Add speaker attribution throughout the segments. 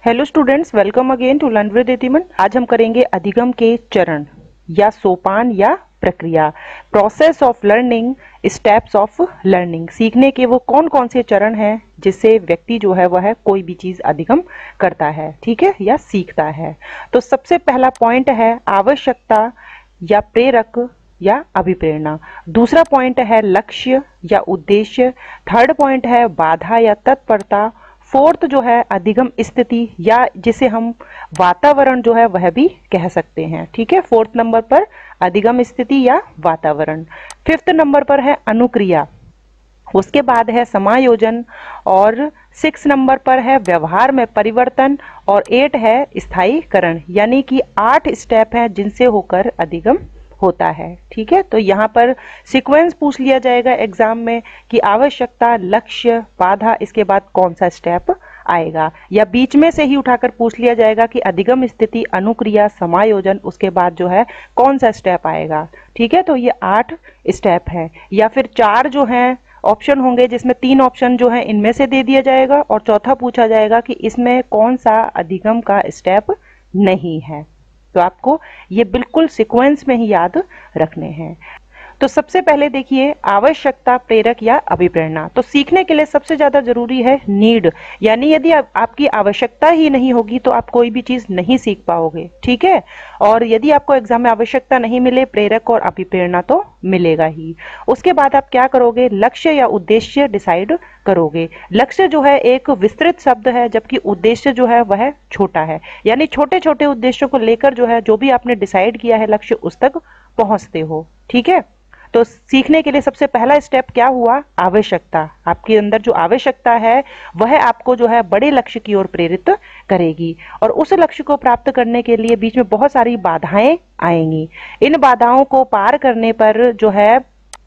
Speaker 1: Hello students, welcome again to learn with एतिमन। आज हम करेंगे अधिगम के चरण या सोपान या प्रक्रिया, process of learning, steps of learning. सीखने के वो कौन कौन से चरण हैं जिससे व्यक्ति जो है वह कोई भी चीज अधिगम करता है, ठीक है, या सीखता है। तो सबसे पहला पॉइंट है आवश्यकता या प्रेरक या अभिप्रेरणा। दूसरा पॉइंट है लक्ष्य या उद्देश्य। थर्ड पॉइंट है बाधा या तत्परता। फोर्थ जो है अधिगम स्थिति या जिसे हम वातावरण जो है वह भी कह सकते हैं, ठीक है। फोर्थ नंबर पर अधिगम स्थिति या वातावरण। फिफ्थ नंबर पर है अनुक्रिया, उसके बाद है समायोजन, और 6 नंबर पर है व्यवहार में परिवर्तन, और 8 है स्थायीकरण। यानी कि 8 स्टेप हैं जिनसे होकर अधिगम होता है, ठीक है। तो यहाँ पर सीक्वेंस पूछ लिया जाएगा एग्जाम में कि आवश्यकता, लक्ष्य, बाधा, इसके बाद कौन सा स्टेप आएगा, या बीच में से ही उठाकर पूछ लिया जाएगा कि अधिगम स्थिति, अनुक्रिया, समायोजन, उसके बाद जो है कौन सा स्टेप आएगा, ठीक है। तो ये 8 स्टेप है, या फिर 4 जो हैं ऑप्शन होंगे जिसमें 3 ऑप्शन जो है इनमें से दे दिया जाएगा, और चौथा पूछा जाएगा कि इसमें कौन सा अधिगम का स्टेप नहीं है। तो आपको ये बिल्कुल सीक्वेंस में ही याद रखने हैं। तो सबसे पहले देखिए आवश्यकता, प्रेरक या अभिप्रेरणा। तो सीखने के लिए सबसे ज्यादा जरूरी है नीड, यानी यदि आपकी आवश्यकता ही नहीं होगी तो आप कोई भी चीज नहीं सीख पाओगे, ठीक है। और यदि आपको एग्जाम में आवश्यकता नहीं मिले, प्रेरक और अभिप्रेरणा तो मिलेगा ही। उसके बाद आप क्या करोगे, लक्ष्य या उद्देश्य डिसाइड करोगे। लक्ष्य जो है एक विस्तृत शब्द है, जबकि उद्देश्य जो है वह छोटा है, यानी छोटे छोटे उद्देश्यों को लेकर जो है जो भी आपने डिसाइड किया है लक्ष्य, उस तक पहुंचते हो, ठीक है। तो सीखने के लिए सबसे पहला स्टेप क्या हुआ, आवश्यकता। आपके अंदर जो आवश्यकता है वह आपको जो है बड़े लक्ष्य की ओर प्रेरित करेगी, और उस लक्ष्य को प्राप्त करने के लिए बीच में बहुत सारी बाधाएं आएंगी। इन बाधाओं को पार करने पर जो है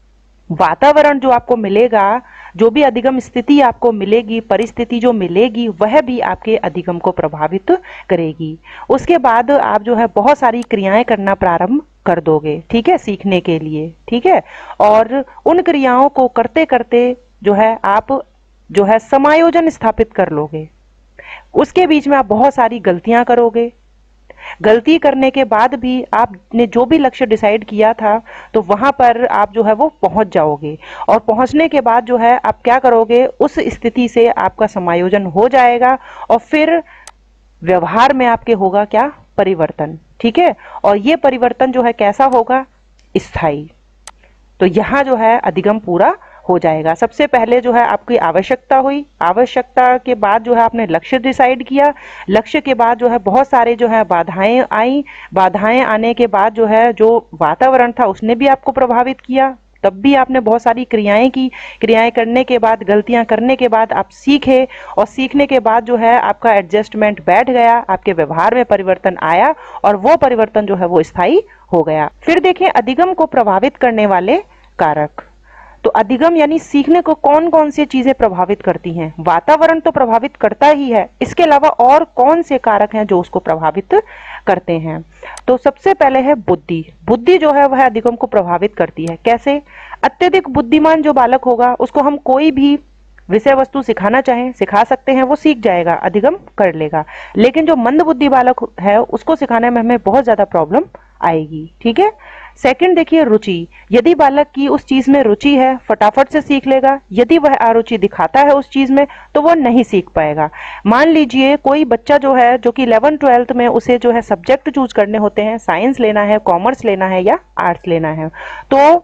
Speaker 1: वातावरण जो आपको मिलेगा, जो भी अधिगम स्थिति आपको मिलेगी, परिस्थिति जो मिलेगी, वह भी आपके अधिगम को प्रभावित करेगी। उसके बाद आप जो है बहुत सारी क्रियाएं करना प्रारंभ कर दोगे, ठीक है, सीखने के लिए, ठीक है। और उन क्रियाओं को करते करते जो है आप जो है समायोजन स्थापित कर लोगे। उसके बीच में आप बहुत सारी गलतियां करोगे। गलती करने के बाद भी आपने जो भी लक्ष्य डिसाइड किया था तो वहां पर आप जो है वो पहुंच जाओगे, और पहुंचने के बाद जो है आप क्या करोगे, उस स्थिति से आपका समायोजन हो जाएगा, और फिर व्यवहार में आपके होगा क्या, परिवर्तन, ठीक है। और ये परिवर्तन जो है कैसा होगा, स्थायी। तो यहां जो है अधिगम पूरा हो जाएगा। सबसे पहले जो है आपकी आवश्यकता हुई, आवश्यकता के बाद जो है आपने लक्ष्य डिसाइड किया, लक्ष्य के बाद जो है बहुत सारे जो है बाधाएं आई, बाधाएं आने के बाद जो है जो वातावरण था उसने भी आपको प्रभावित किया, तब भी आपने बहुत सारी क्रियाएं की। क्रियाएं करने के बाद, गलतियां करने के बाद आप सीखे, और सीखने के बाद जो है आपका एडजस्टमेंट बैठ गया, आपके व्यवहार में परिवर्तन आया, और वो परिवर्तन जो है वो स्थायी हो गया। फिर देखें अधिगम को प्रभावित करने वाले कारक। तो अधिगम यानी सीखने को कौन कौन सी चीजें प्रभावित करती हैं। वातावरण तो प्रभावित करता ही है, इसके अलावा और कौन से कारक हैं जो उसको प्रभावित करते हैं। तो सबसे पहले है बुद्धि। बुद्धि जो है वह अधिगम को प्रभावित करती है। कैसे, अत्यधिक बुद्धिमान जो बालक होगा उसको हम कोई भी विषय वस्तु सिखाना चाहें सिखा सकते हैं, वो सीख जाएगा, अधिगम कर लेगा। लेकिन जो मंद बुद्धि बालक है उसको सिखाने में हमें बहुत ज्यादा प्रॉब्लम आएगी, ठीक है। सेकंड देखिए रुचि। यदि बालक की उस चीज में रुचि है फटाफट से सीख लेगा, यदि वह अरुचि दिखाता है उस चीज में तो वह नहीं सीख पाएगा। मान लीजिए कोई बच्चा जो है जो कि 11th-12th में उसे जो है सब्जेक्ट चूज करने होते हैं, साइंस लेना है, कॉमर्स लेना है या आर्ट्स लेना है, तो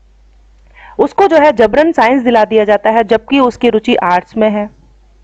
Speaker 1: उसको जो है जबरन साइंस दिला दिया जाता है जबकि उसकी रुचि आर्ट्स में है।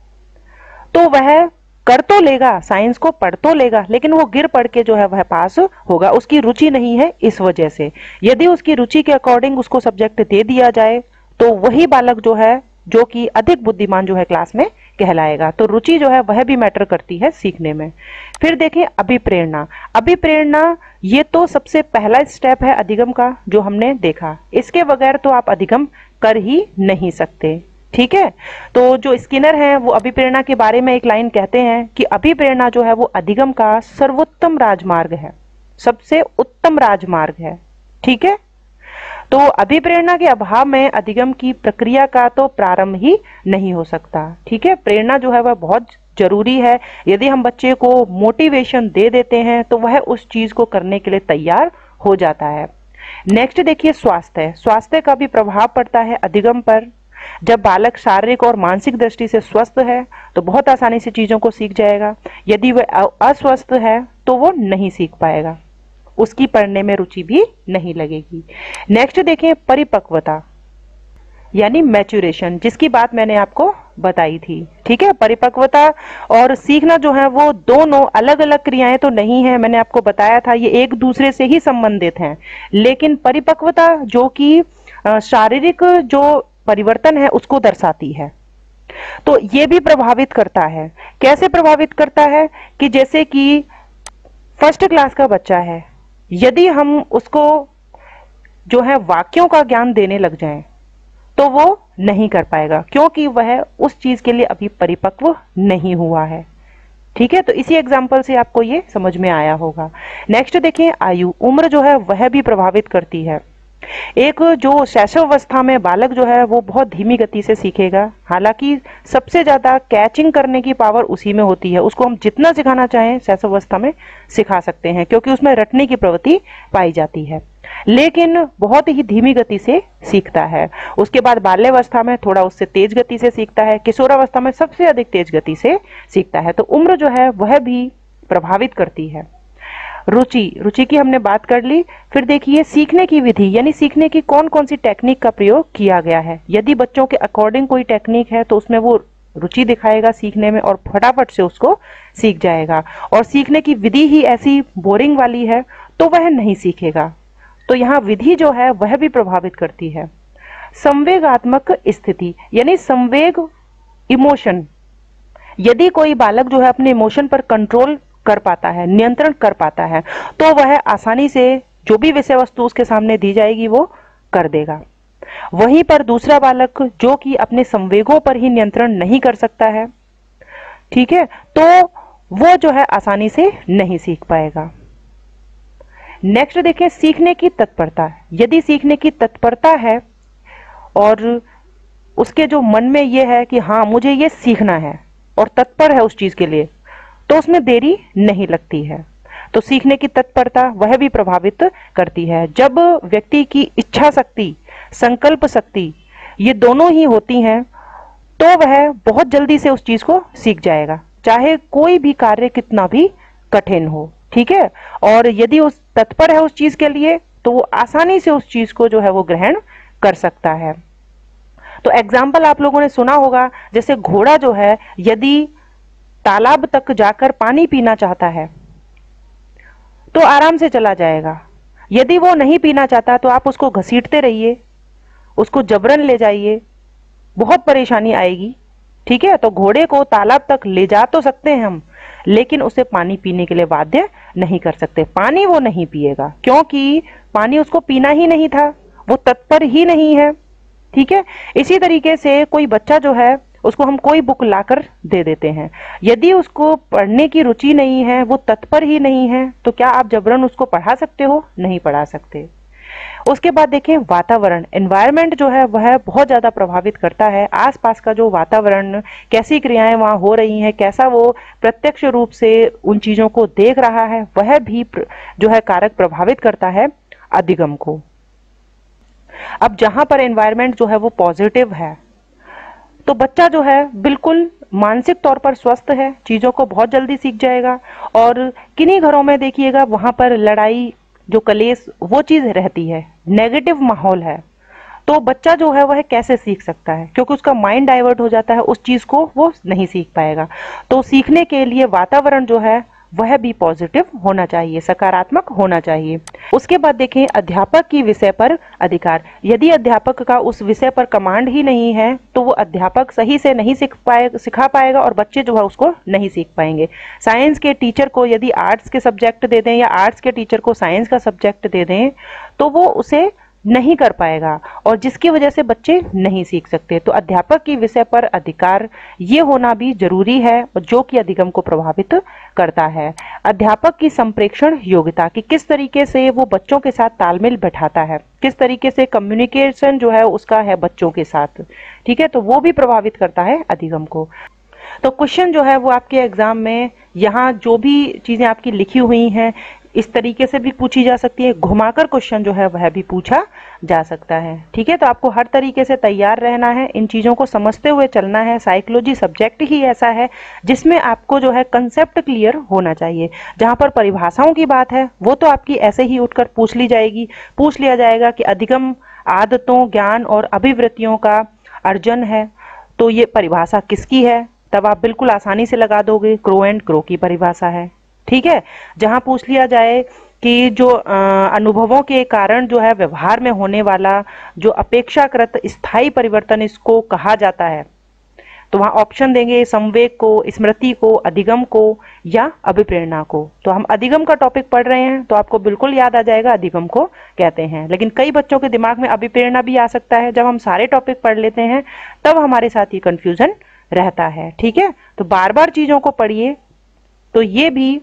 Speaker 1: तो वह कर तो लेगा, साइंस को पढ़ तो लेगा, लेकिन वो गिर पड़ के जो है वह पास होगा, उसकी रुचि नहीं है इस वजह से। यदि उसकी रुचि के अकॉर्डिंग उसको सब्जेक्ट दे दिया जाए तो वही बालक जो है जो कि अधिक बुद्धिमान जो है क्लास में कहलाएगा। तो रुचि जो है वह भी मैटर करती है सीखने में। फिर देखें अभिप्रेरणा। अभिप्रेरणा ये तो सबसे पहला स्टेप है अधिगम का जो हमने देखा, इसके बगैर तो आप अधिगम कर ही नहीं सकते, ठीक है। तो जो स्किनर हैं वो अभिप्रेरणा के बारे में एक लाइन कहते हैं कि अभिप्रेरणा जो है वो अधिगम का सर्वोत्तम राजमार्ग है, सबसे उत्तम राजमार्ग है, ठीक है। तो अभिप्रेरणा के अभाव में अधिगम की प्रक्रिया का तो प्रारंभ ही नहीं हो सकता, ठीक है। प्रेरणा जो है वह बहुत जरूरी है। यदि हम बच्चे को मोटिवेशन दे देते हैं तो वह उस चीज को करने के लिए तैयार हो जाता है। नेक्स्ट देखिए स्वास्थ्य। स्वास्थ्य का भी प्रभाव पड़ता है अधिगम पर। जब बालक शारीरिक और मानसिक दृष्टि से स्वस्थ है तो बहुत आसानी से चीजों को सीख जाएगा। यदि वह अस्वस्थ है तो वो नहीं सीख पाएगा, उसकी पढ़ने में रुचि भी नहीं लगेगी। नेक्स्ट देखें परिपक्वता यानी मैच्योरेशन, जिसकी बात मैंने आपको बताई थी। ठीक है, परिपक्वता और सीखना जो है वो दोनों अलग अलग क्रियाएं तो नहीं है, मैंने आपको बताया था ये एक दूसरे से ही संबंधित हैं। लेकिन परिपक्वता जो कि शारीरिक जो परिवर्तन है उसको दर्शाती है, तो ये भी प्रभावित करता है। कैसे प्रभावित करता है कि जैसे कि फर्स्ट क्लास का बच्चा है, यदि हम उसको जो है वाक्यों का ज्ञान देने लग जाएं तो वो नहीं कर पाएगा, क्योंकि वह उस चीज के लिए अभी परिपक्व नहीं हुआ है। ठीक है, तो इसी एग्जाम्पल से आपको ये समझ में आया होगा। नेक्स्ट देखें आयु, उम्र जो है वह भी प्रभावित करती है। एक जो शैशवावस्था में बालक जो है वो बहुत धीमी गति से सीखेगा, हालांकि सबसे ज्यादा कैचिंग करने की पावर उसी में होती है। उसको हम जितना सिखाना चाहें शैशवावस्था में सिखा सकते हैं, क्योंकि उसमें रटने की प्रवृत्ति पाई जाती है, लेकिन बहुत ही धीमी गति से सीखता है। उसके बाद बाल्यावस्था में थोड़ा उससे तेज गति से सीखता है, किशोरावस्था में सबसे अधिक तेज गति से सीखता है। तो उम्र जो है वह भी प्रभावित करती है। रुचि की हमने बात कर ली। फिर देखिए सीखने की विधि, यानी सीखने की कौन कौन सी टेक्निक का प्रयोग किया गया है। यदि बच्चों के अकॉर्डिंग कोई टेक्निक है तो उसमें वो रुचि दिखाएगा सीखने में और फटाफट से उसको सीख जाएगा, और सीखने की विधि ही ऐसी बोरिंग वाली है तो वह नहीं सीखेगा। तो यहाँ विधि जो है वह भी प्रभावित करती है। संवेगात्मक स्थिति यानी संवेग, इमोशन, यदि कोई बालक जो है अपने इमोशन पर कंट्रोल कर पाता है, नियंत्रण कर पाता है, तो वह आसानी से जो भी विषय वस्तु उसके सामने दी जाएगी वो कर देगा। वहीं पर दूसरा बालक जो कि अपने संवेगों पर ही नियंत्रण नहीं कर सकता है, ठीक है, तो वो जो है आसानी से नहीं सीख पाएगा। नेक्स्ट देखें सीखने की तत्परता। यदि सीखने की तत्परता है और उसके जो मन में ये है कि हाँ मुझे ये सीखना है और तत्पर है उस चीज के लिए, तो उसमें देरी नहीं लगती है। तो सीखने की तत्परता वह भी प्रभावित करती है। जब व्यक्ति की इच्छा शक्ति, संकल्प शक्ति ये दोनों ही होती हैं तो वह बहुत जल्दी से उस चीज को सीख जाएगा, चाहे कोई भी कार्य कितना भी कठिन हो। ठीक है, और यदि उस तत्पर है उस चीज के लिए तो वो आसानी से उस चीज को जो है वो ग्रहण कर सकता है। तो एग्जाम्पल आप लोगों ने सुना होगा, जैसे घोड़ा जो है यदि तालाब तक जाकर पानी पीना चाहता है तो आराम से चला जाएगा। यदि वो नहीं पीना चाहता तो आप उसको घसीटते रहिए, उसको जबरन ले जाइए, बहुत परेशानी आएगी। ठीक है, तो घोड़े को तालाब तक ले जा तो सकते हैं हम, लेकिन उसे पानी पीने के लिए बाध्य नहीं कर सकते। पानी वो नहीं पिएगा क्योंकि पानी उसको पीना ही नहीं था, वो तत्पर ही नहीं है। ठीक है, इसी तरीके से कोई बच्चा जो है उसको हम कोई बुक लाकर दे देते हैं, यदि उसको पढ़ने की रुचि नहीं है, वो तत्पर ही नहीं है, तो क्या आप जबरन उसको पढ़ा सकते हो? नहीं पढ़ा सकते। उसके बाद देखें वातावरण, एनवायरनमेंट जो है वह बहुत ज्यादा प्रभावित करता है। आसपास का जो वातावरण, कैसी क्रियाएं वहां हो रही हैं, कैसा वो प्रत्यक्ष रूप से उन चीजों को देख रहा है, वह भी जो है कारक प्रभावित करता है अधिगम को। अब जहां पर एनवायरनमेंट जो है वो पॉजिटिव है तो बच्चा जो है बिल्कुल मानसिक तौर पर स्वस्थ है, चीजों को बहुत जल्दी सीख जाएगा। और किन्हीं घरों में देखिएगा वहां पर लड़ाई, जो कलेश, वो चीज रहती है, नेगेटिव माहौल है, तो बच्चा जो है वह कैसे सीख सकता है, क्योंकि उसका माइंड डाइवर्ट हो जाता है, उस चीज को वो नहीं सीख पाएगा। तो सीखने के लिए वातावरण जो है वह भी पॉजिटिव होना चाहिए, सकारात्मक होना चाहिए। उसके बाद देखें अध्यापक की विषय पर अधिकार। यदि अध्यापक का उस विषय पर कमांड ही नहीं है तो वो अध्यापक सही से नहीं सिखा पाएगा और बच्चे जो है उसको नहीं सीख पाएंगे। साइंस के टीचर को यदि आर्ट्स के सब्जेक्ट दे दें या आर्ट्स के टीचर को साइंस का सब्जेक्ट दे दें तो वो उसे नहीं कर पाएगा और जिसकी वजह से बच्चे नहीं सीख सकते। तो अध्यापक की विषय पर अधिकार ये होना भी जरूरी है, जो कि अधिगम को प्रभावित करता है। अध्यापक की संप्रेषण योग्यता, कि किस तरीके से वो बच्चों के साथ तालमेल बैठाता है, किस तरीके से कम्युनिकेशन जो है उसका है बच्चों के साथ। ठीक है, तो वो भी प्रभावित करता है अधिगम को। तो क्वेश्चन जो है वो आपके एग्जाम में यहाँ जो भी चीजें आपकी लिखी हुई हैं इस तरीके से भी पूछी जा सकती है, घुमाकर क्वेश्चन जो है वह भी पूछा जा सकता है। ठीक है, तो आपको हर तरीके से तैयार रहना है, इन चीजों को समझते हुए चलना है। साइकोलॉजी सब्जेक्ट ही ऐसा है जिसमें आपको जो है कंसेप्ट क्लियर होना चाहिए। जहां पर परिभाषाओं की बात है वो तो आपकी ऐसे ही उठकर पूछ ली जाएगी, पूछ लिया जाएगा कि अधिगम आदतों, ज्ञान और अभिवृत्तियों का अर्जन है, तो ये परिभाषा किसकी है, तब आप बिल्कुल आसानी से लगा दोगे, क्रो एंड क्रो की परिभाषा है। ठीक है, जहां पूछ लिया जाए कि जो अनुभवों के कारण जो है व्यवहार में होने वाला जो अपेक्षाकृत स्थायी परिवर्तन इसको कहा जाता है, तो वहां ऑप्शन देंगे संवेग को, स्मृति को, अधिगम को या अभिप्रेरणा को। तो हम अधिगम का टॉपिक पढ़ रहे हैं तो आपको बिल्कुल याद आ जाएगा अधिगम को कहते हैं, लेकिन कई बच्चों के दिमाग में अभिप्रेरणा भी आ सकता है। जब हम सारे टॉपिक पढ़ लेते हैं तब हमारे साथ ये कंफ्यूजन रहता है। ठीक है, तो बार बार चीजों को पढ़िए तो ये भी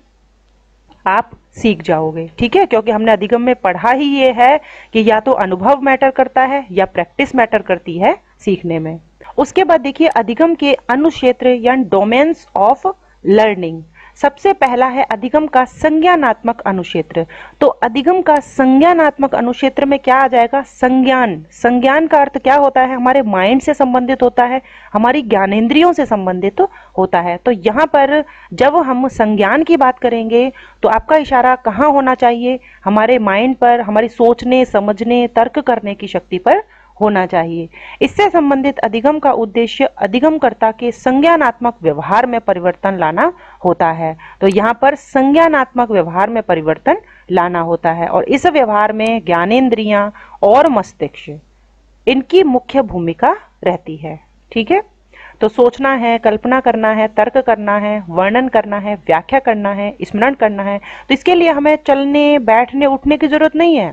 Speaker 1: आप सीख जाओगे। ठीक है, क्योंकि हमने अधिगम में पढ़ा ही ये है कि या तो अनुभव मैटर करता है या प्रैक्टिस मैटर करती है सीखने में। उसके बाद देखिए अधिगम के अनुक्षेत्र या डोमेन्स ऑफ लर्निंग। सबसे पहला है अधिगम का संज्ञानात्मक अनुक्षेत्र। तो अधिगम का संज्ञानात्मक अनुक्षेत्र में क्या आ जाएगा, संज्ञान। संज्ञान का अर्थ क्या होता है, हमारे माइंड से संबंधित होता है, हमारी ज्ञानेंद्रियों से संबंधित होता है। तो यहाँ पर जब हम संज्ञान की बात करेंगे तो आपका इशारा कहाँ होना चाहिए, हमारे माइंड पर, हमारी सोचने, समझने, तर्क करने की शक्ति पर होना चाहिए। इससे संबंधित अधिगम का उद्देश्य अधिगमकर्ता के संज्ञानात्मक व्यवहार में परिवर्तन लाना होता है। तो यहाँ पर संज्ञानात्मक व्यवहार में परिवर्तन लाना होता है और इस व्यवहार में ज्ञानेंद्रियां और मस्तिष्क इनकी मुख्य भूमिका रहती है। ठीक है, तो सोचना है, कल्पना करना है, तर्क करना है, वर्णन करना है, व्याख्या करना है, स्मरण करना है, तो इसके लिए हमें चलने, बैठने, उठने की जरूरत नहीं है।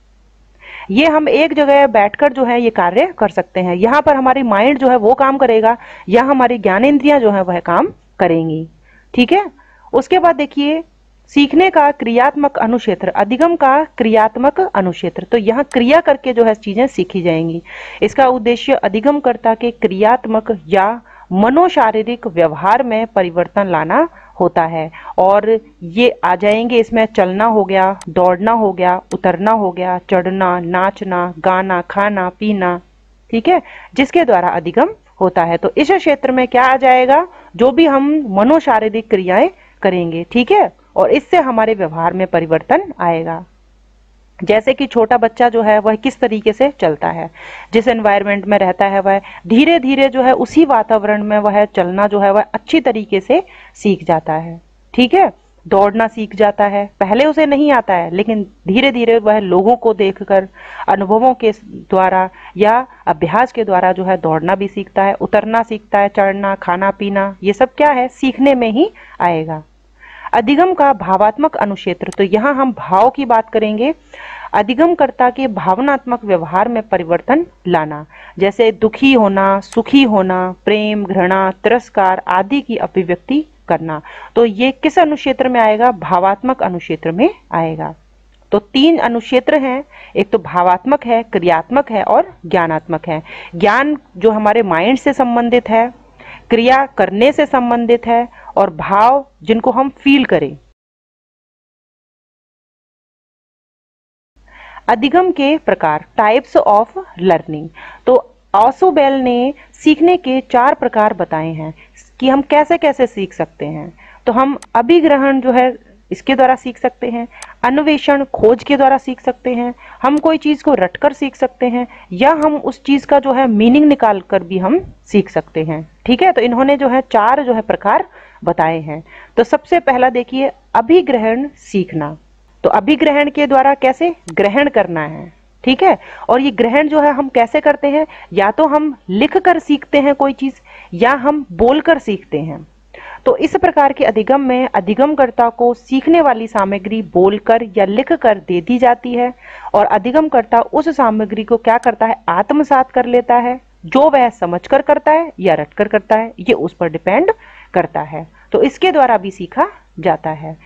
Speaker 1: ये हम एक जगह बैठकर जो है ये कार्य कर सकते हैं। यहाँ पर हमारी माइंड जो है वो काम करेगा या हमारी ज्ञानेंद्रियां जो है वह काम करेंगी। ठीक है, उसके बाद देखिए सीखने का क्रियात्मक अनुक्षेत्र, अधिगम का क्रियात्मक अनुक्षेत्र। तो यहाँ क्रिया करके जो है चीजें सीखी जाएंगी। इसका उद्देश्य अधिगमकर्ता के क्रियात्मक या मनोशारीरिक व्यवहार में परिवर्तन लाना होता है और ये आ जाएंगे इसमें चलना हो गया, दौड़ना हो गया, उतरना हो गया, चढ़ना, नाचना, गाना, खाना, पीना। ठीक है, जिसके द्वारा अधिगम होता है। तो इस क्षेत्र में क्या आ जाएगा, जो भी हम मनोशारीरिक क्रियाएं करेंगे। ठीक है, और इससे हमारे व्यवहार में परिवर्तन आएगा। जैसे कि छोटा बच्चा जो है वह किस तरीके से चलता है, जिस एनवायरनमेंट में रहता है वह धीरे धीरे जो है उसी वातावरण में वह चलना जो है वह अच्छी तरीके से सीख जाता है। ठीक है, दौड़ना सीख जाता है, पहले उसे नहीं आता है लेकिन धीरे धीरे वह लोगों को देखकर, अनुभवों के द्वारा या अभ्यास के द्वारा जो है दौड़ना भी सीखता है, उतरना सीखता है, चढ़ना, खाना पीना, ये सब क्या है, सीखने में ही आएगा। अधिगम का भावात्मक अनुक्षेत्र। तो यहाँ हम भाव की बात करेंगे। अधिगमकर्ता के भावनात्मक व्यवहार में परिवर्तन लाना, जैसे दुखी होना, सुखी होना, प्रेम, घृणा, तिरस्कार आदि की अभिव्यक्ति करना। तो ये किस अनुक्षेत्र में आएगा, भावात्मक अनुक्षेत्र में आएगा। तो 3 अनुक्षेत्र हैं, एक तो भावात्मक है, क्रियात्मक है और ज्ञानात्मक है। ज्ञान जो हमारे माइंड से संबंधित है, क्रिया करने से संबंधित है और भाव जिनको हम फील करें। अधिगम के प्रकार, टाइप्स ऑफ लर्निंग। तो ऑसोबेल ने सीखने के 4 प्रकार बताए हैं कि हम कैसे कैसे सीख सकते हैं। तो हम अभिग्रहण जो है इसके द्वारा सीख सकते हैं, अन्वेषण खोज के द्वारा सीख सकते हैं, हम कोई चीज को रटकर सीख सकते हैं या हम उस चीज का जो है मीनिंग निकाल कर भी हम सीख सकते हैं। ठीक है, तो इन्होंने जो है 4 जो है प्रकार बताए हैं। तो सबसे पहला देखिए अभिग्रहण सीखना। तो अभिग्रहण के द्वारा कैसे ग्रहण करना है। ठीक है, और ये ग्रहण जो है हम कैसे करते हैं, या तो हम लिख कर सीखते हैं कोई चीज या हम बोलकर सीखते हैं। तो इस प्रकार के अधिगम में अधिगमकर्ता को सीखने वाली सामग्री बोलकर या लिखकर दे दी जाती है और अधिगमकर्ता उस सामग्री को क्या करता है, आत्मसात कर लेता है। जो वह समझकर करता है या रटकर करता है ये उस पर डिपेंड करता है। तो इसके द्वारा भी सीखा जाता है।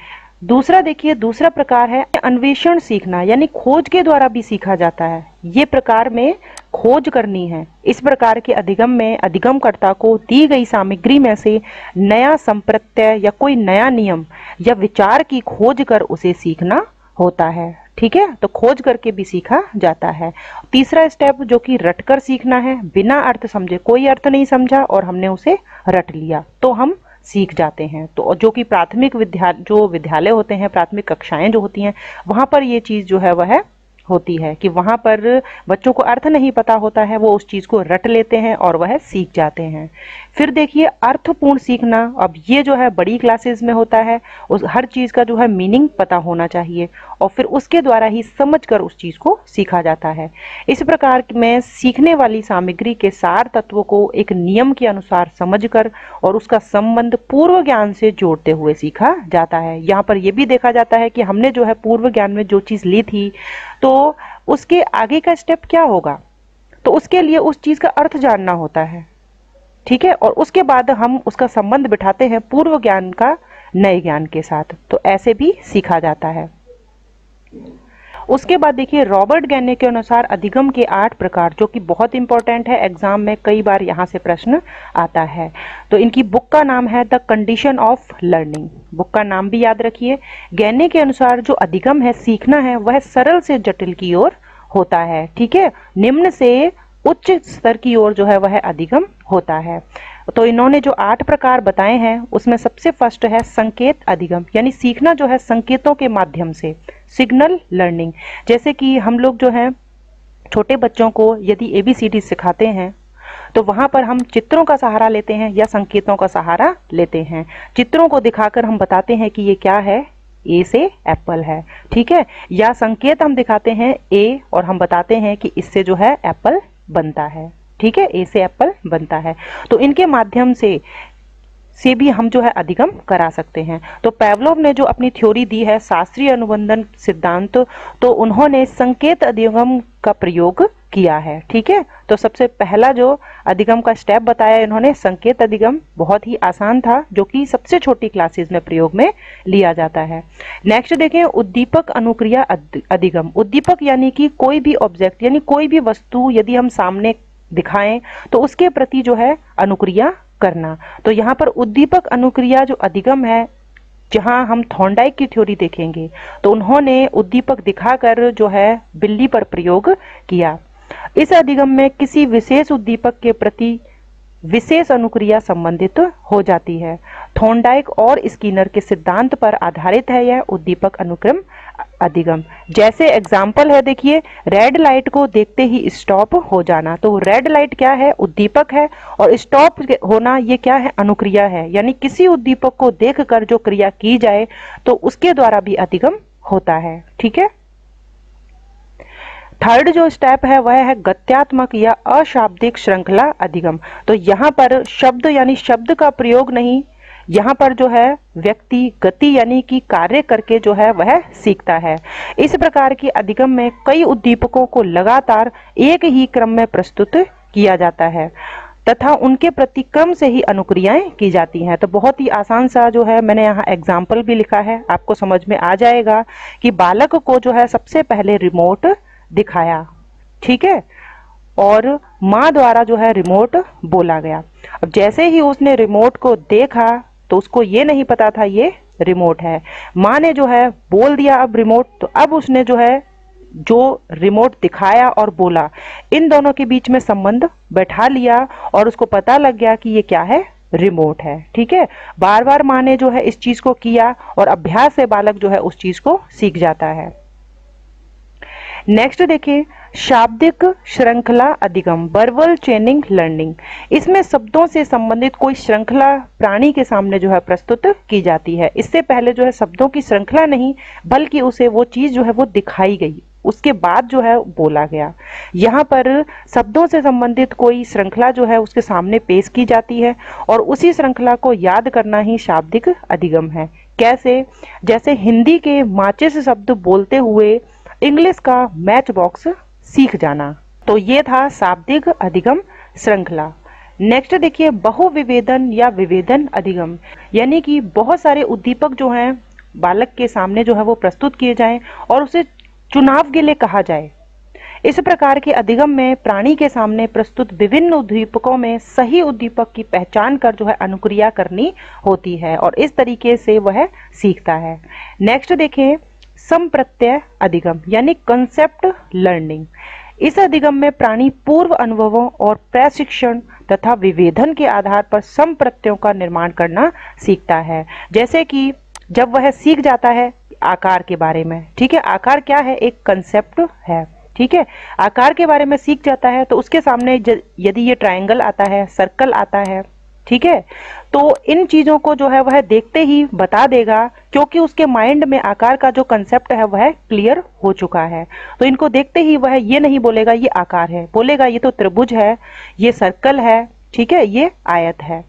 Speaker 1: दूसरा देखिए, दूसरा प्रकार है अन्वेषण सीखना, यानी खोज के द्वारा भी सीखा जाता है। ये प्रकार में खोज करनी है। इस प्रकार के अधिगम में अधिगमकर्ता को दी गई सामग्री में से नया संप्रत्यय या कोई नया नियम या विचार की खोज कर उसे सीखना होता है। ठीक है, तो खोज करके भी सीखा जाता है। तीसरा स्टेप जो कि रटकर सीखना है, बिना अर्थ समझे, कोई अर्थ नहीं समझा और हमने उसे रट लिया तो हम सीख जाते हैं। तो जो कि प्राथमिक विद्यालय होते हैं, प्राथमिक कक्षाएं जो होती हैं, वहां पर ये चीज जो है वह होती है कि वहां पर बच्चों को अर्थ नहीं पता होता है, वो उस चीज को रट लेते हैं और वह सीख जाते हैं। फिर देखिए अर्थपूर्ण सीखना, अब ये जो है बड़ी क्लासेस में होता है, उस हर चीज का जो है मीनिंग पता होना चाहिए और फिर उसके द्वारा ही समझकर उस चीज को सीखा जाता है। इस प्रकार में सीखने वाली सामग्री के सार तत्वों को एक नियम के अनुसार समझकर और उसका संबंध पूर्व ज्ञान से जोड़ते हुए सीखा जाता है। यहाँ पर यह भी देखा जाता है कि हमने जो है पूर्व ज्ञान में जो चीज ली थी तो उसके आगे का स्टेप क्या होगा, तो उसके लिए उस चीज का अर्थ जानना होता है। ठीक है, और उसके बाद हम उसका संबंध बिठाते हैं पूर्व ज्ञान का नए ज्ञान के साथ, तो ऐसे भी सीखा जाता है। उसके बाद देखिए रॉबर्ट गैने के अनुसार अधिगम के 8 प्रकार, जो कि बहुत इंपॉर्टेंट है, एग्जाम में कई बार यहाँ से प्रश्न आता है। तो इनकी बुक का नाम है the condition of learning, book का नाम भी याद रखिए। गैने के अनुसार जो अधिगम है, सीखना है, वह सरल से जटिल की ओर होता है। ठीक है, निम्न से उच्च स्तर की ओर जो है वह अधिगम होता है। तो इन्होंने जो 8 प्रकार बताए हैं उसमें सबसे फर्स्ट है संकेत अधिगम, यानी सीखना जो है संकेतों के माध्यम से, सिग्नल लर्निंग। जैसे कि हम लोग जो है छोटे बच्चों को यदि ABCD सिखाते हैं तो वहां पर हम चित्रों का सहारा लेते हैं या संकेतों का सहारा लेते हैं। चित्रों को दिखाकर हम बताते हैं कि ये क्या है, ए से एप्पल है। ठीक है, या संकेत हम दिखाते हैं ए और हम बताते हैं कि इससे जो है एप्पल बनता है। ठीक है, ए से एप्पल बनता है। तो इनके माध्यम से भी हम जो है अधिगम करा सकते हैं। तो पेवलोव ने जो अपनी थ्योरी दी है शास्त्रीय अनुबंधन सिद्धांत, तो उन्होंने संकेत अधिगम का प्रयोग किया है। ठीक है, तो सबसे पहला जो अधिगम का स्टेप बताया इन्होंने संकेत अधिगम, बहुत ही आसान था, जो कि सबसे छोटी क्लासेस में प्रयोग में लिया जाता है। नेक्स्ट देखें उद्दीपक अनुक्रिया अधिगम। उद्दीपक यानी कि कोई भी ऑब्जेक्ट, यानी कोई भी वस्तु यदि हम सामने दिखाएं तो उसके प्रति जो है अनुक्रिया करना। तो यहाँ पर उद्दीपक अनुक्रिया जो अधिगम है, जहां हम थॉर्नडाइक की थ्योरी देखेंगे तो उन्होंने उद्दीपक दिखाकर जो है बिल्ली पर प्रयोग किया। इस अधिगम में किसी विशेष उद्दीपक के प्रति विशेष अनुक्रिया संबंधित हो जाती है। थॉर्नडाइक और स्किनर के सिद्धांत पर आधारित है यह उद्दीपक अनुक्रम अधिगम। जैसे एग्जाम्पल है, देखिए रेड लाइट को देखते ही स्टॉप हो जाना, तो रेड लाइट क्या है, उद्दीपक है, और स्टॉप होना ये क्या है, अनुक्रिया है। यानी किसी उद्दीपक को देखकर जो क्रिया की जाए तो उसके द्वारा भी अधिगम होता है। ठीक है, थर्ड जो स्टेप है वह है गत्यात्मक या अशाब्दिक श्रृंखला अधिगम। तो यहाँ पर शब्द यानी शब्द का प्रयोग नहीं, यहाँ पर जो है व्यक्ति गति यानी कि कार्य करके जो है वह सीखता है। इस प्रकार के अधिगम में कई उद्दीपकों को लगातार एक ही क्रम में प्रस्तुत किया जाता है तथा उनके प्रतिक्रम से ही अनुक्रियाएं की जाती हैं। तो बहुत ही आसान सा जो है, मैंने यहाँ एग्जाम्पल भी लिखा है, आपको समझ में आ जाएगा कि बालक को जो है सबसे पहले रिमोट दिखाया, ठीक है, और माँ द्वारा जो है रिमोट बोला गया। अब जैसे ही उसने रिमोट को देखा तो उसको ये नहीं पता था ये रिमोट है, माँ ने जो है बोल दिया अब रिमोट, तो अब उसने जो है जो रिमोट दिखाया और बोला, इन दोनों के बीच में संबंध बैठा लिया और उसको पता लग गया कि ये क्या है, रिमोट है। ठीक है, बार बार माँ ने जो है इस चीज को किया और अभ्यास से बालक जो है उस चीज को सीख जाता है। नेक्स्ट देखिए शाब्दिक श्रृंखला अधिगम, वर्बल चेनिंग लर्निंग। इसमें शब्दों से संबंधित कोई श्रृंखला प्राणी के सामने जो है प्रस्तुत की जाती है। इससे पहले जो है शब्दों की श्रृंखला नहीं, बल्कि उसे वो चीज जो है वो दिखाई गई, उसके बाद जो है बोला गया। यहाँ पर शब्दों से संबंधित कोई श्रृंखला जो है उसके सामने पेश की जाती है और उसी श्रृंखला को याद करना ही शाब्दिक अधिगम है। कैसे? जैसे हिंदी के माचिस शब्द बोलते हुए इंग्लिश का मैच बॉक्स सीख जाना, तो ये था शाब्दिक अधिगम श्रृंखला। नेक्स्ट देखिए बहुविवेदन या विवेदन अधिगम, यानी कि बहुत सारे उद्दीपक जो हैं बालक के सामने जो है वो प्रस्तुत किए जाएं और उसे चुनाव के लिए कहा जाए। इस प्रकार के अधिगम में प्राणी के सामने प्रस्तुत विभिन्न उद्दीपकों में सही उद्दीपक की पहचान कर जो है अनुक्रिया करनी होती है और इस तरीके से वह सीखता है। नेक्स्ट देखें, संप्रत्यय अधिगम यानी कंसेप्ट लर्निंग। इस अधिगम में प्राणी पूर्व अनुभवों और प्रशिक्षण तथा विभेदन के आधार पर संप्रत्ययों का निर्माण करना सीखता है। जैसे कि जब वह सीख जाता है आकार के बारे में, ठीक है, आकार क्या है, एक कंसेप्ट है, ठीक है, आकार के बारे में सीख जाता है तो उसके सामने यदि ये ट्रायंगल आता है, सर्कल आता है, ठीक है, तो इन चीजों को जो है वह देखते ही बता देगा, क्योंकि उसके माइंड में आकार का जो कंसेप्ट है वह क्लियर हो चुका है। तो इनको देखते ही वह ये नहीं बोलेगा ये आकार है, बोलेगा ये तो त्रिभुज है, ये सर्कल है, ठीक है, ये आयत है।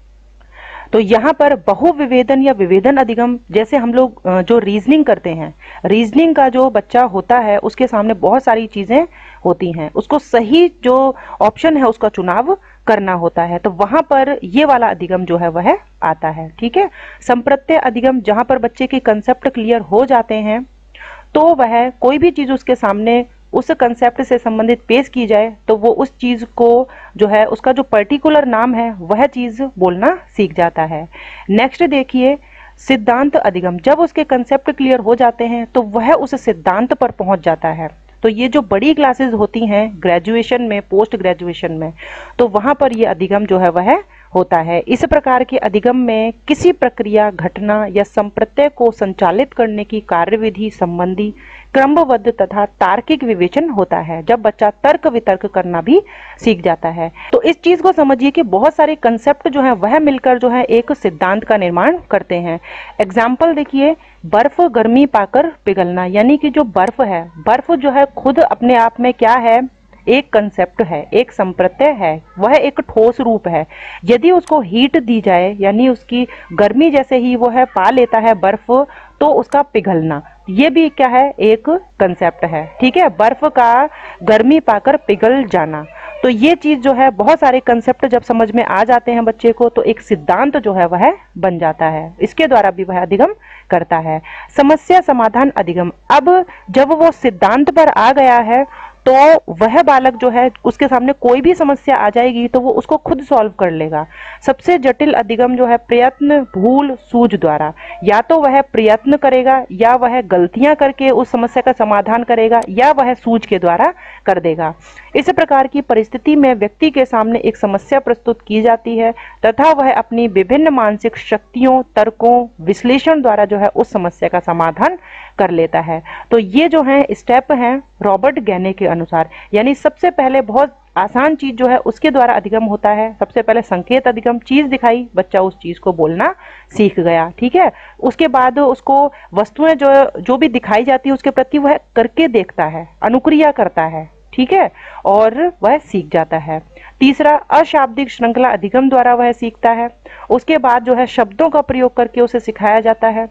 Speaker 1: तो यहाँ पर बहुविवेदन या विवेदन अधिगम, जैसे हम लोग जो रीजनिंग करते हैं, रीजनिंग का जो बच्चा होता है उसके सामने बहुत सारी चीजें होती हैं, उसको सही जो ऑप्शन है उसका चुनाव करना होता है, तो वहां पर ये वाला अधिगम जो है वह आता है, ठीक है। संप्रत्यय अधिगम, जहां पर बच्चे के कंसेप्ट क्लियर हो जाते हैं तो वह कोई भी चीज उसके सामने उस कंसेप्ट से संबंधित पेश की जाए तो वो उस चीज को जो है उसका जो पर्टिकुलर नाम है वह चीज बोलना सीख जाता है। नेक्स्ट देखिए, सिद्धांत अधिगम। जब उसके कंसेप्ट क्लियर हो जाते हैं तो वह उस सिद्धांत पर पहुंच जाता है। तो ये जो बड़ी क्लासेस होती हैं ग्रेजुएशन में, पोस्ट ग्रेजुएशन में, तो वहां पर ये अधिगम जो है वह होता है। इस प्रकार के अधिगम में किसी प्रक्रिया, घटना या संप्रत्यय को संचालित करने की कार्यविधि संबंधी क्रमबद्ध तथा तार्किक विवेचन होता है, जब बच्चा तर्क वितर्क करना भी सीख जाता है। तो इस चीज को समझिए कि बहुत सारे कंसेप्ट जो है वह मिलकर जो है एक सिद्धांत का निर्माण करते हैं। एग्जाम्पल देखिए, बर्फ गर्मी पाकर पिघलना, यानी कि जो बर्फ है, बर्फ जो है खुद अपने आप में क्या है, एक कंसेप्ट है, एक संप्रत्यय है, वह एक ठोस रूप है। यदि उसको हीट दी जाए, यानी उसकी गर्मी जैसे ही वो है पा लेता है बर्फ, तो उसका पिघलना, ये भी क्या है, एक कंसेप्ट है, ठीक है, बर्फ का गर्मी पाकर पिघल जाना। तो ये चीज जो है, बहुत सारे कंसेप्ट जब समझ में आ जाते हैं बच्चे को तो एक सिद्धांत जो है वह बन जाता है, इसके द्वारा भी वह अधिगम करता है। समस्या समाधान अधिगम। अब जब वो सिद्धांत पर आ गया है तो वह बालक जो है उसके सामने कोई भी समस्या आ जाएगी तो वो उसको खुद सॉल्व कर लेगा। सबसे जटिल अधिगम जो है प्रयत्न भूल सूझ द्वारा, या तो वह प्रयत्न करेगा या वह गलतियां करके उस समस्या का समाधान करेगा या वह सूझ के द्वारा कर देगा। इस प्रकार की परिस्थिति में व्यक्ति के सामने एक समस्या प्रस्तुत की जाती है तथा वह अपनी विभिन्न मानसिक शक्तियों, तर्कों, विश्लेषण द्वारा जो है उस समस्या का समाधान कर लेता है। तो ये जो है स्टेप हैं रॉबर्ट गैने के अनुसार, यानी सबसे पहले बहुत आसान चीज जो है उसके द्वारा अधिगम होता है। सबसे पहले संकेत अधिगम, चीज दिखाई, बच्चा उस चीज को बोलना सीख गया, ठीक है। उसके बाद उसको वस्तुएं जो भी दिखाई जाती है उसके प्रति वह करके देखता है, अनुक्रिया करता है, ठीक है, और वह सीख जाता है। तीसरा, अशाब्दिक श्रृंखला अधिगम द्वारा वह सीखता है। उसके बाद जो है शब्दों का प्रयोग करके उसे सिखाया जाता है।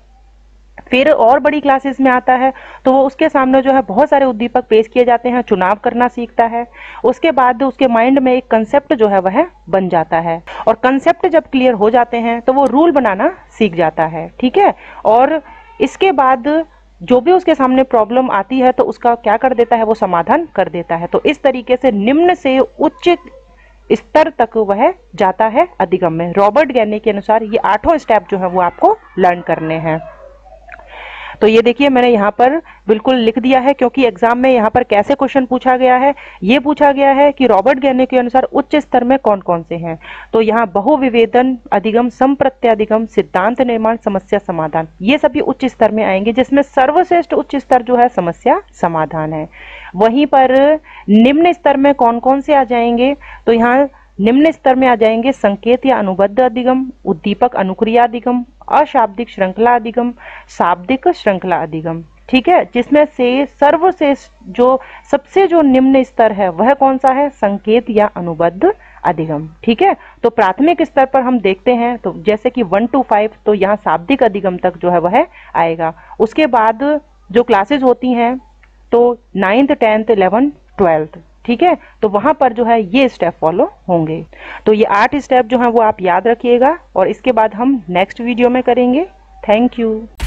Speaker 1: फिर और बड़ी क्लासेस में आता है तो वो उसके सामने जो है बहुत सारे उद्दीपक पेश किए जाते हैं, चुनाव करना सीखता है। उसके बाद उसके माइंड में एक कंसेप्ट जो है वह बन जाता है, और कंसेप्ट जब क्लियर हो जाते हैं तो वो रूल बनाना सीख जाता है, ठीक है। और इसके बाद जो भी उसके सामने प्रॉब्लम आती है तो उसका क्या कर देता है, वो समाधान कर देता है। तो इस तरीके से निम्न से उच्च स्तर तक वह जाता है अधिगम में। रॉबर्ट गैने के अनुसार ये 8 स्टेप जो है वो आपको लर्न करने हैं। तो ये देखिए मैंने यहाँ पर बिल्कुल लिख दिया है, क्योंकि एग्जाम में यहाँ पर कैसे क्वेश्चन पूछा गया है, ये पूछा गया है कि रॉबर्ट गैने के अनुसार उच्च स्तर में कौन कौन से हैं। तो यहाँ बहुविवेदन अधिगम, संप्रत्यय अधिगम, सिद्धांत निर्माण, समस्या समाधान, ये सभी उच्च स्तर में आएंगे, जिसमें सर्वश्रेष्ठ उच्च स्तर जो है समस्या समाधान है। वहीं पर निम्न स्तर में कौन कौन से आ जाएंगे, तो यहाँ निम्न स्तर में आ जाएंगे संकेत या अनुबद्ध अधिगम, उद्दीपक अनुक्रिया अधिगम, अशाब्दिक श्रृंखला अधिगम, शाब्दिक श्रृंखला अधिगम, ठीक है। जिसमें से सर्वश्रेष्ठ जो सबसे जो निम्न स्तर है वह कौन सा है, संकेत या अनुबद्ध अधिगम, ठीक है। तो प्राथमिक स्तर पर हम देखते हैं तो जैसे कि 1 to 5, तो यहाँ शाब्दिक अधिगम तक जो है वह आएगा। उसके बाद जो क्लासेस होती हैं तो 9th 10th 11th 12th, ठीक है, तो वहां पर जो है ये स्टेप फॉलो होंगे। तो ये 8 स्टेप जो है वो आप याद रखिएगा, और इसके बाद हम नेक्स्ट वीडियो में करेंगे। Thank you.